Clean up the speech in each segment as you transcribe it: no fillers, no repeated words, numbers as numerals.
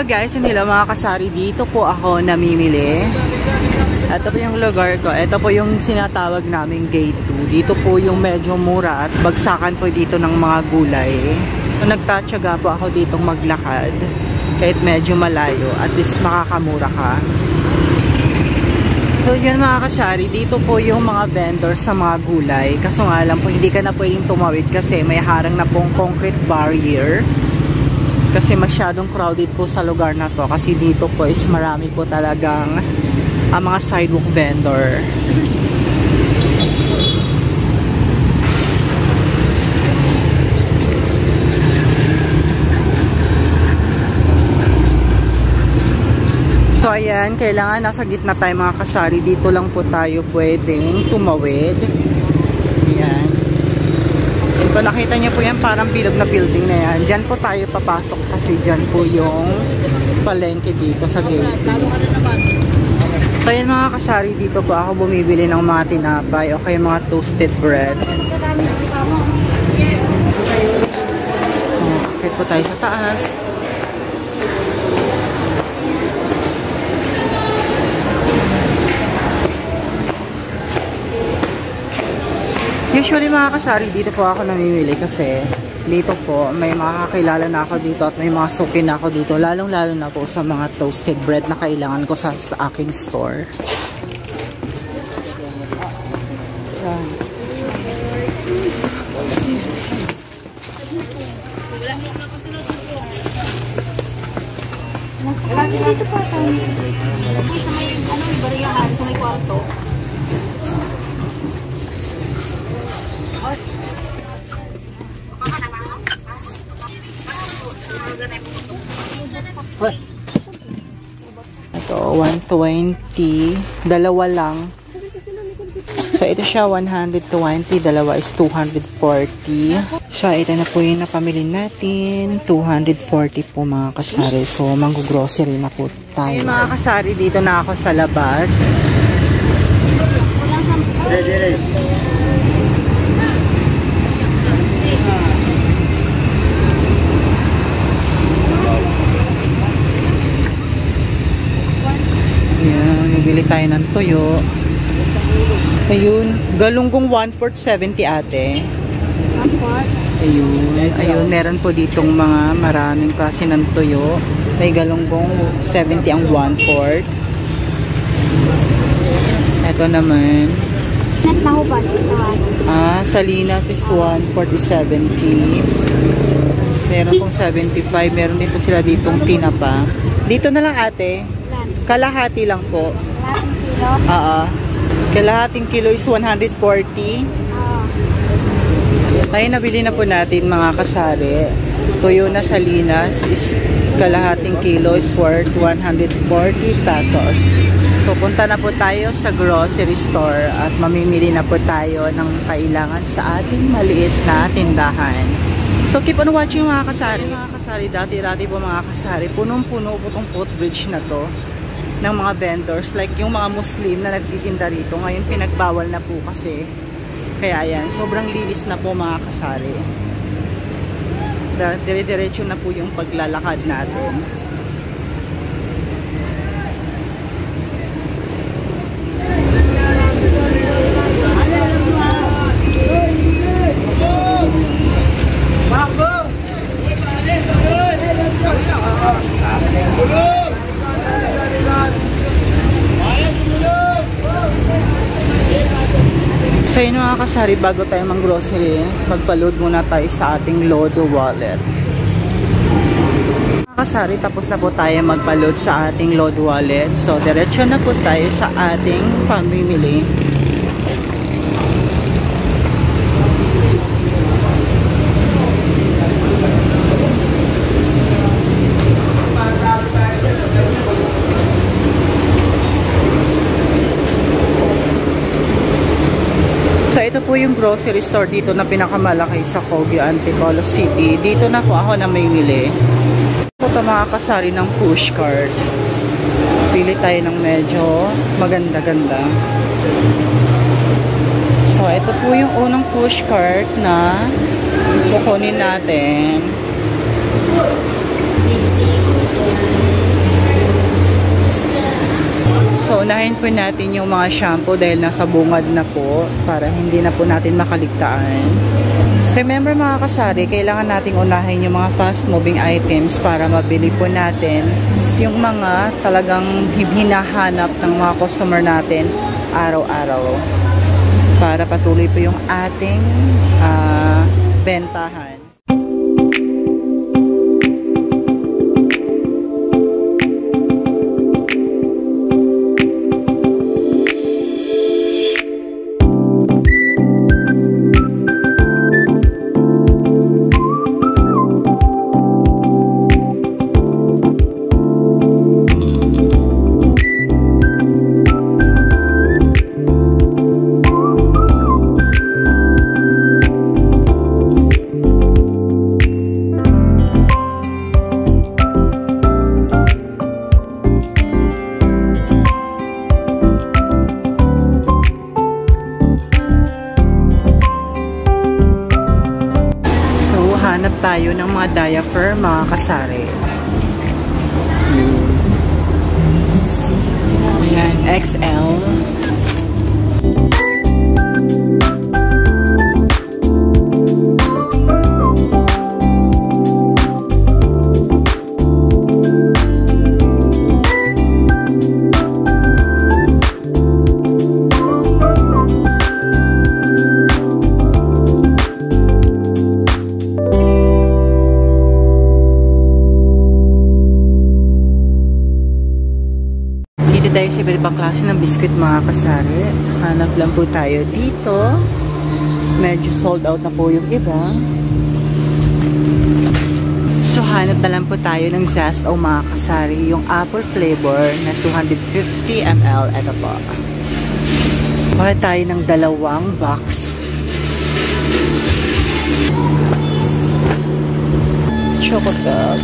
guys, hello mga kasari. Dito po ako namimili. Ito po yung lugar ko. Ito po yung sinatawag naming gate 2. Dito po yung medyo mura at bagsakan po dito ng mga gulay. So, nagtatsaga po ako ditong maglakad. Kahit medyo malayo. At least makakamura ka. So yun mga kasari. Dito po yung mga vendors sa mga gulay. Kaso nga lang po hindi ka na pwedeng tumawid kasi may harang na pong concrete barrier. Kasi masyadong crowded po sa lugar na to. Kasi dito po is marami po talagang mga sidewalk vendor. So ayan, kailangan nasa gitna tayo mga kasari. Dito lang po tayo pwedeng tumawid. Ayan. So nakita niyo po yan, parang bilog na building na yan. Diyan po tayo papasok kasi diyan po yung palengke dito sa gate. So ayan mga kasari, dito po ako bumibili ng mga tinapay o kaya mga toasted bread. Okay po tayo sa taas. Usually mga kasari, dito po ako namimili kasi dito po may mga kakilala na ako dito at may mga suki na ako dito. Lalong-lalo na po sa mga toasted bread na kailangan ko sa aking store. Dito po tayo. Sa may bariyahan, sa may kwarto. Ito, 120. Dalawa lang. So, ito siya, 120. Dalawa is 240. So, ito na po yung napamili natin. 240 po mga kasari. So, manggo-grocery na po tayo. Mga kasari, dito na ako sa labas. Ayan, nabili tayo ng toyo. Ayun, galunggong 1/4 70 ate. Ayun, ayun, meron po ditong mga maraming klase ng toyo. May galunggong 70 ang 1/4. Ito naman. Salinas is 1/40 70. Meron pong 75. Meron din po sila ditong tinapa. Dito na lang ate. Kalahati lang po. Kalahating kilo is 140. Tayo nabili na po natin mga kasari. Tuyo na salinas is kalahating kilo is worth 140 pesos. So punta na po tayo sa grocery store at mamimili na po tayo ng kailangan sa ating maliit na tindahan. So keep on watching mga kasari. Mga kasari, dati-dati po mga kasari, punong-puno po itong footbridge na to ng mga vendors, like yung mga Muslim na nagtitinda rito. Ngayon pinagbawal na po kasi. Kaya yan, sobrang linis na po mga kasari. Dire-diretso na po yung paglalakad natin. So yun mga kasari, bago tayo mang-grocery, magpa-load muna tayo sa ating Lodo wallet. Mga kasari, tapos na po tayo magpa-load sa ating Lodo wallet. So diretso na po tayo sa ating pamimili. Ito po yung grocery store dito na pinakamalaki sa Baguio, Antipolo City. Dito na po ako namimili. Ito mga kasari ng push cart. Pili tayo ng medyo maganda-ganda. So ito po yung unang push cart na kukunin natin. So, unahin po natin yung mga shampoo dahil nasa bungad na po para hindi na po natin makaligtaan. Remember mga kasari, kailangan nating unahin yung mga fast-moving items para mabili po natin yung mga talagang hinahanap ng mga customer natin araw-araw. Para patuloy po yung ating bentahan. Hanap tayo ng mga diaper, mga kasari. Ayan, XL. Tayo sa iba't ibang klase ng biscuit, mga kasari. Hanap lang po tayo dito. Medyo sold out na po yung iba. So hanap na lang po tayo ng Zest o mga kasari, yung apple flavor na 250 ml. Ito po. Kuha tayo ng 2 box. Chocolate.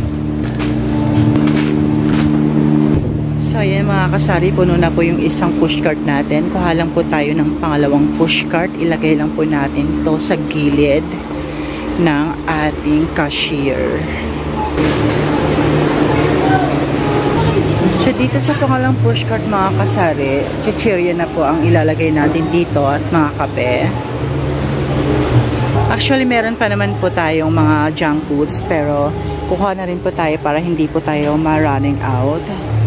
So, ayan mga kasari, puno na po yung isang pushcart natin. Kuha lang po tayo ng pangalawang pushcart. Ilagay lang po natin to sa gilid ng ating cashier. So, dito sa pangalawang pushcart, mga kasari, chichirya na po ang ilalagay natin dito at mga kape. Actually, meron pa naman po tayong mga junk foods, pero kuha na rin po tayo para hindi po tayo ma-running out.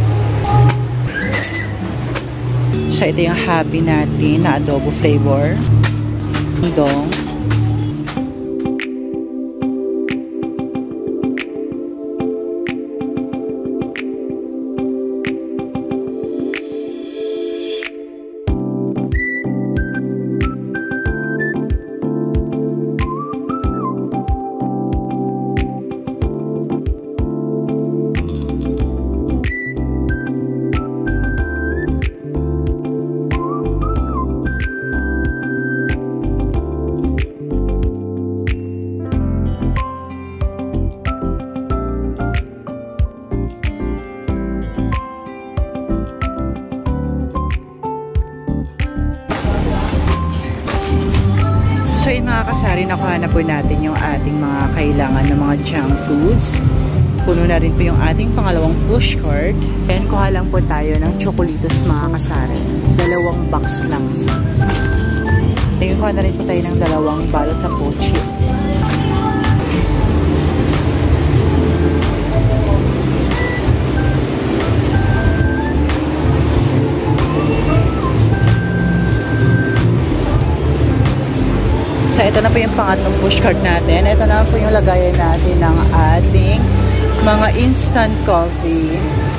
So, ito yung hobby natin na adobo flavor. Dong. So yun mga kasari, nakuha na po natin yung ating mga kailangan ng mga junk foods. Puno na rin po yung ating pangalawang pushcart. And kuha lang po tayo ng chocolitos, mga kasari. 2 box lang. Ayun, kuha na rin po tayo ng 2 balot na pochi. So, ito na po yung pangatlong pushcart natin. Ito na po yung lagayan natin ng ating mga instant coffee.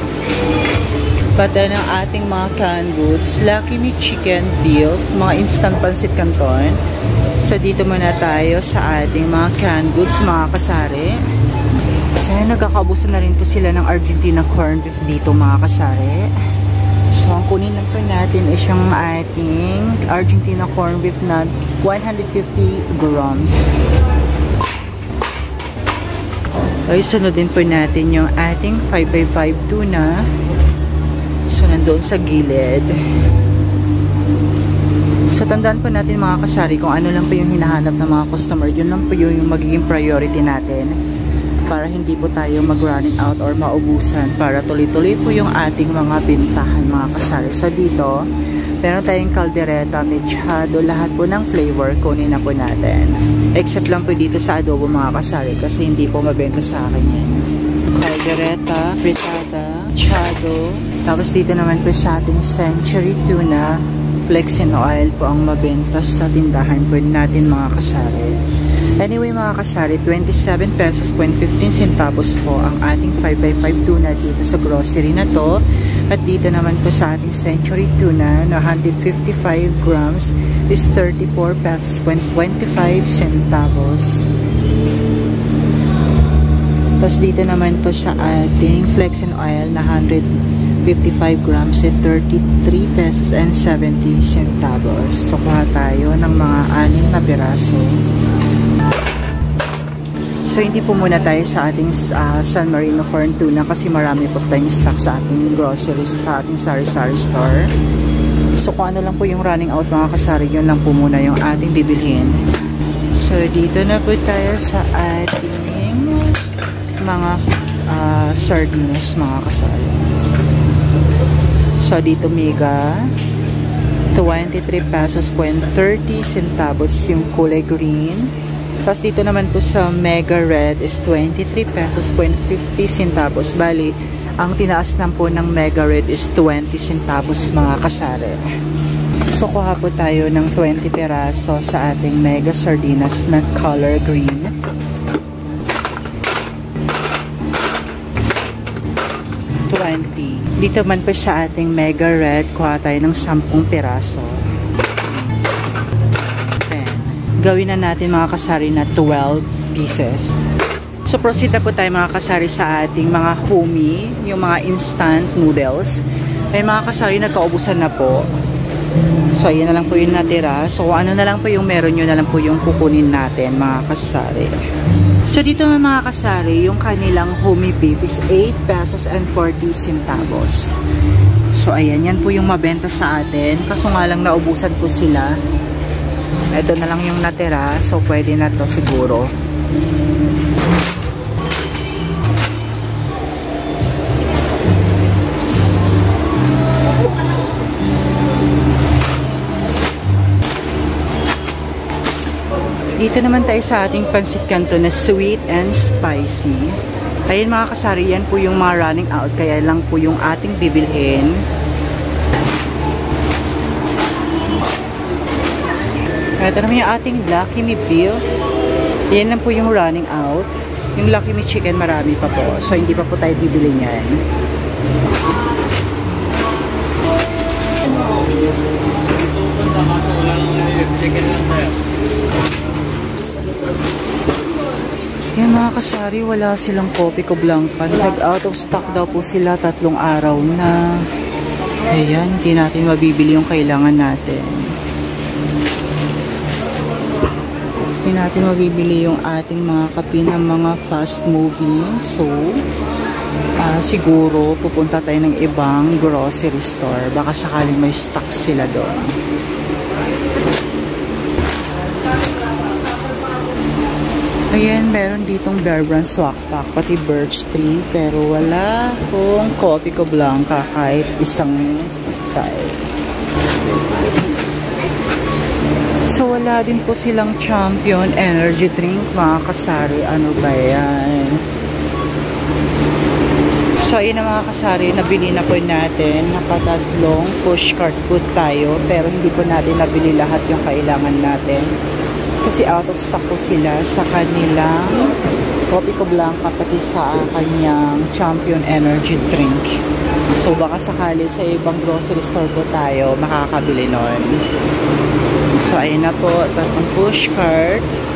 Pati ng ating mga canned goods. Lucky Me Chicken Beef. Mga instant pancit canton. So, dito muna tayo sa ating mga canned goods, mga kasari. So, nagkakabusan na rin po sila ng Argentina corned beef dito, mga kasari. So, ang kunin lang po natin is yung ating Argentina corned beef na 150 grams. Okay, sunodin po natin yung ating 5x5 tuna. So, nandoon sa gilid. So, tandaan po natin, mga kasari, kung ano lang po yung hinahanap ng mga customer, yun lang po yung magiging priority natin. para hindi po tayo mag-running out or maubusan, para tuloy-tuloy po yung ating mga bintahan mga kasari. So dito, meron tayong kaldereta, mechado, lahat po ng flavor, kunin na po natin. Except lang po dito sa adobo mga kasari kasi hindi po mabenta sa akin yan. Kaldereta, frittata, mechado, tapos dito naman po sa ating century tuna, flex and oil po ang mabenta sa tindahan po natin mga kasari. Anyway mga kasari, 27 pesos point 15 centavos po ang ating 5x5 tuna dito sa grocery na to. At dito naman po sa ating century tuna na 155 grams is 34 pesos point 25 centavos. Tapos dito naman po sa ating flex and oil na 155 grams at 33 pesos and 70 centavos. So kuha tayo ng mga 6 na piraso. So hindi po muna tayo sa ating San Marino corn tuna kasi marami po tayong stock sa ating groceries, sa ating sari-sari store. So kung ano lang po yung running out mga kasari, yun lang po muna yung ating bibilhin. So dito na po tayo sa ating mga sardines mga kasari. So dito mega 23 pesos point 30 centavos yung kulay green. Tapos dito naman po sa Mega Red is 23 pesos point 50 centavos. Bali, ang tinaas lang po ng Mega Red is 20 centavos mga kasari. So kuha po tayo ng 20 peraso sa ating Mega Sardinas na color green. Dito man po sa ating Mega Red, kuha tayo ng 10 peraso. Gawin na natin mga kasari na 12 pieces. So proceed na po tayo mga kasari sa ating mga homey, yung mga instant noodles. May mga kasari nagkaubusan na po. So ayan na lang po yung natira. So ano na lang po yung meron nyo na lang po yung kukunin natin mga kasari. So dito mga kasari, yung kanilang homey beef is 8 pesos and 40 centavos. So ayan, yan po yung mabenta sa atin. Kaso nga lang naubusan po sila. Ito na lang yung natira, so pwede na to siguro. Dito naman tayo sa ating pansit canton na sweet and spicy. Ayun mga kasari, yan po yung mga running out, kaya lang po yung ating bibilhin. Ito naman yung ating Lucky Me beef. Yan lang po yung running out. Yung Lucky Me chicken marami pa po. So hindi pa po tayo bibili niyan. Yan mga kasari, wala silang kopi ko blanca. Nag-out of stock daw po sila 3 araw na. Ayan, hindi natin mabibili yung kailangan natin. Hindi natin mabibili yung ating mga kape ng mga fast moving. So, siguro pupunta tayo ng ibang grocery store. Baka sakaling may stock sila doon. Ayan, meron ditong Bear Brand Swak Pack, pati Birch Tree. Pero wala pong Coffee Co Blanca kahit isang tayo. So, wala din po silang Champion Energy Drink, mga kasari. Ano ba yan? So, ayun na mga kasari, nabili na po natin. Nakatatlong pushcart po tayo. Pero hindi po natin nabili lahat yung kailangan natin. Kasi out of stock po sila sa kanilang Coffee Co Blanca, pati sa kanyang Champion Energy Drink. So, baka sakali sa ibang grocery store po tayo makakabili nun. So, ayun na po, tatlong pushcart.